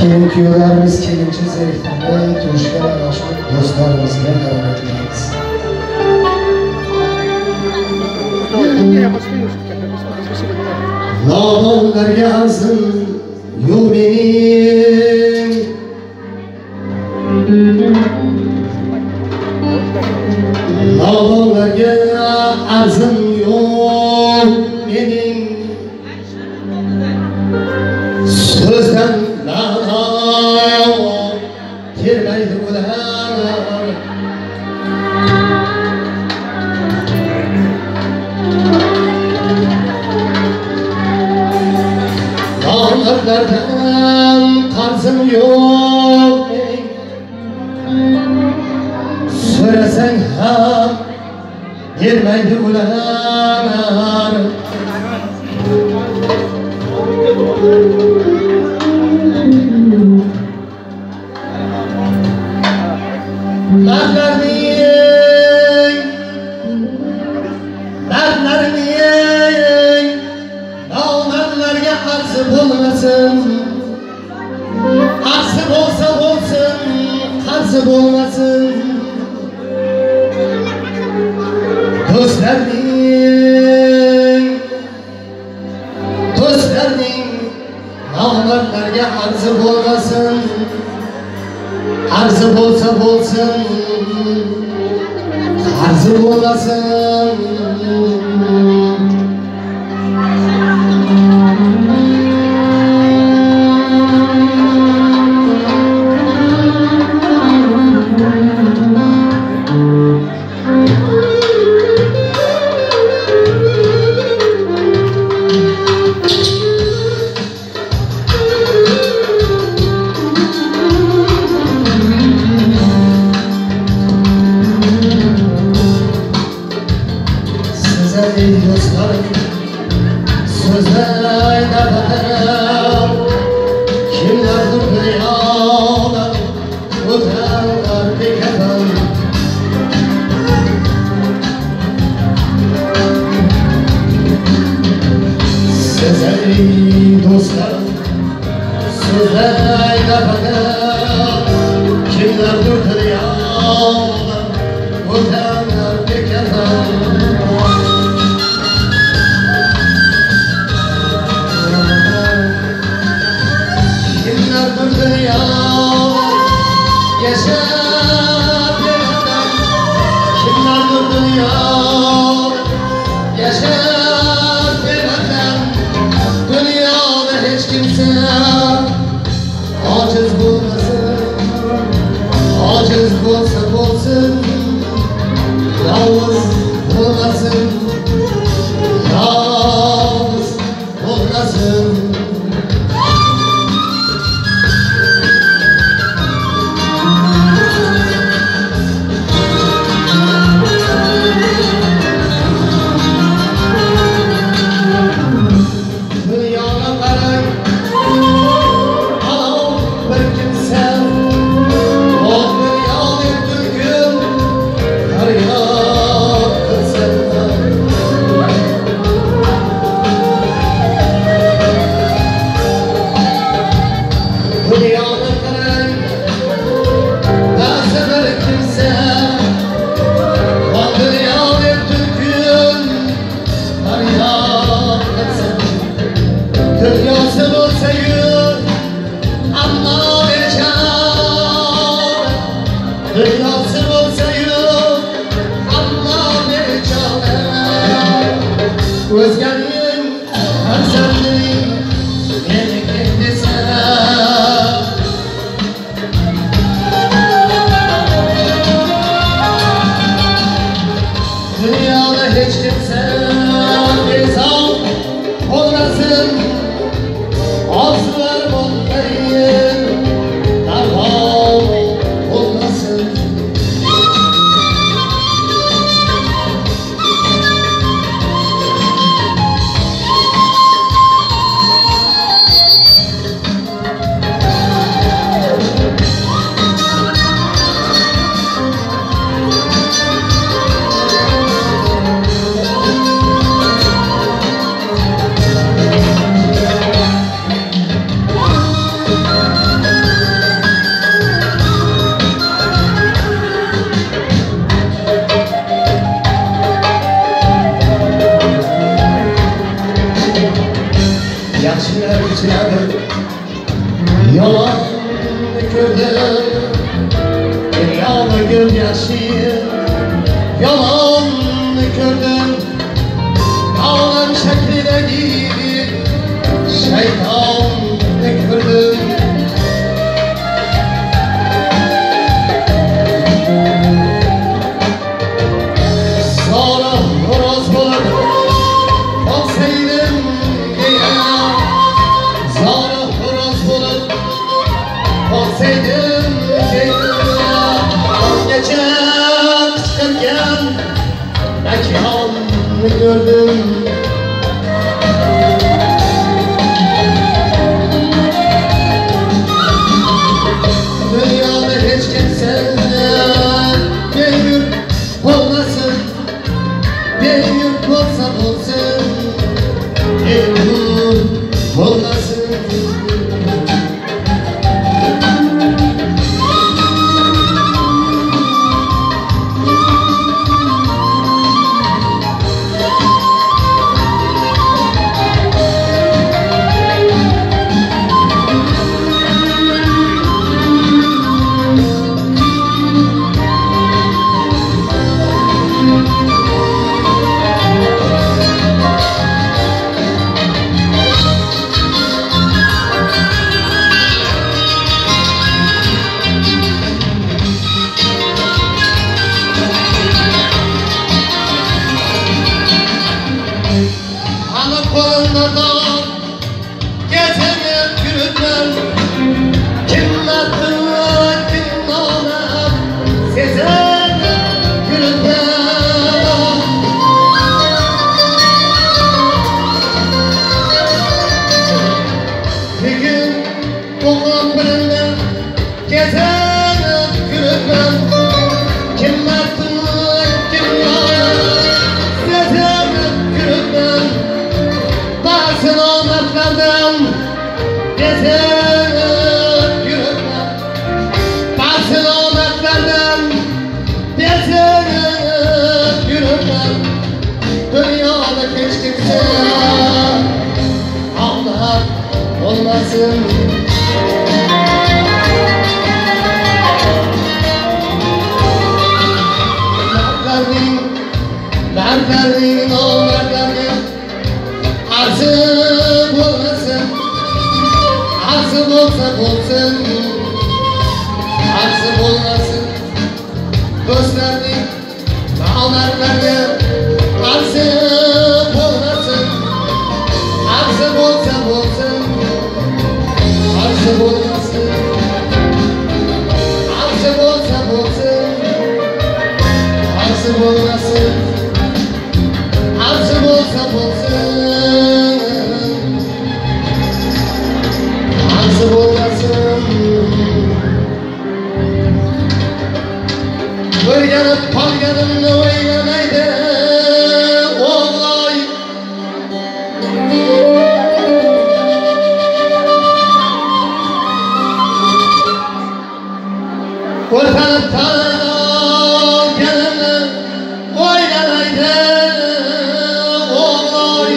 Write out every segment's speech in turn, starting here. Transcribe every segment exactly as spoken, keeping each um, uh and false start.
Kelin kuyovlarimiz kelinchi zeriktirmay turishgan ana shu do'stlarimizga hurmatlaymiz. Nodonlarga azim yo'q mening, nodonlarga azim yo'q mening, so'zdan ma'no kelmaydi ular. Dağlardan qarzım yo'q mening, so'rasang ham bermaydi ular. Mardlarning, mardlarning nomardlarga arzi bo'lmasin, arzi bo'lsa bo'lsin, qarzi bo'lmasin. Do'stlarning, do'stlarning nomardlarga arzi bo'lmasin, arzi bo'lsa bo'lsin, qarzi bo'lmasin. Özgenin her sendiri yeni kendisi geçirdim. Yalan gördüm, dünyada gözyaşı. Yalan gördüm, dağlar şekline gibi şeytan gördüm. Sonra horoz bulup olsaydım diye, sonra horoz bulup olsaydım diye, o gece çıkarken mekanı gördüm. Dünyada hiç kimse bir yurt olmasın, bir yurt olsa olsun, bir yurt olmasın. Kolundan gezenip yürütmem, kim attı kim nane sezen yürütmem. Bir gün oğlan birinde gezenip yürütmem, kim attı kim nane sezen yürütmem. Bazı namertlerden gezenip yürütmem, bazı namertlerden gezenip yürütmem. Dünyada hiç kimse Allah olmasın. Mertlerin, mertlerin, o mertlerin arzı bulmasın, arzı bulsa bulsun, arzı bulmasın. Dostlarım, namertlerin arzı bulmasın, arzı bulsa bulsun, arzı bulmasın, arzı bulsa bulsun, arzı bulmasın, arzı bulsa bulsun. Uyganıp palganımla oynamaydı olay. Kurtanıp palganımla oynamaydı olay.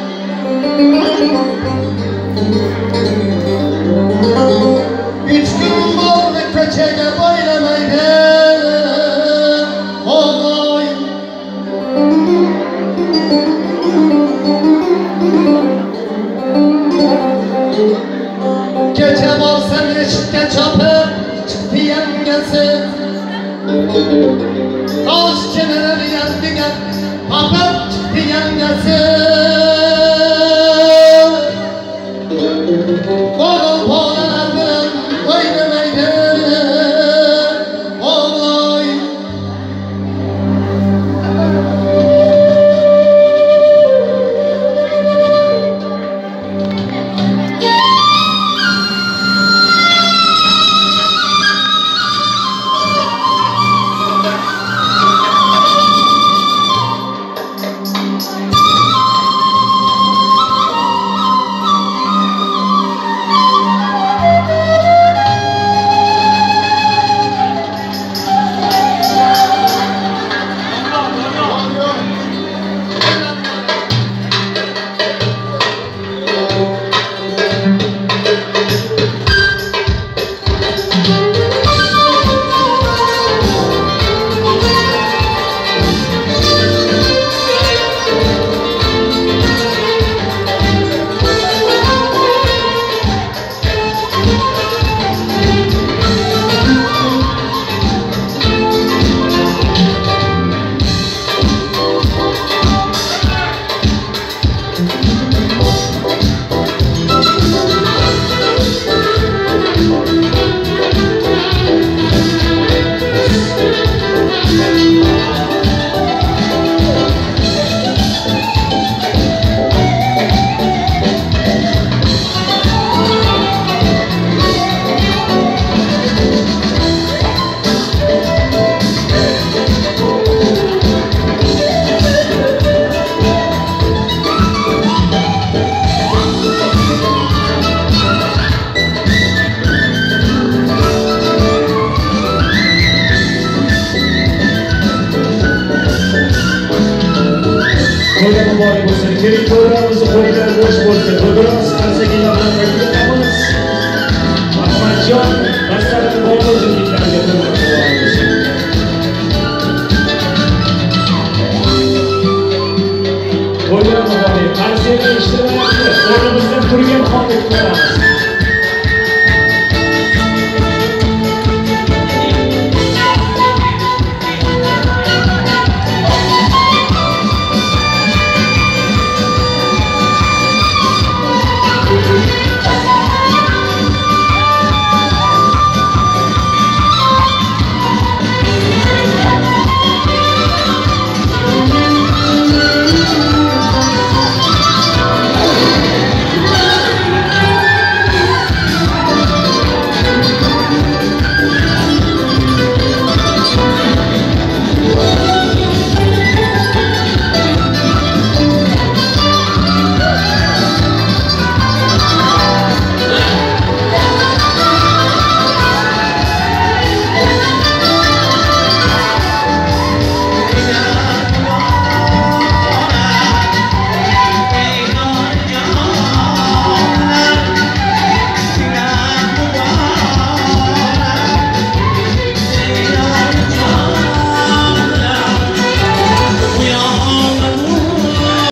Üç gün oldu köçege boylamaydı olay. Gece baksam eşikte çapı çıktı yengesi. Taş kenara bir yandı gel, papıp çıktı yengesi.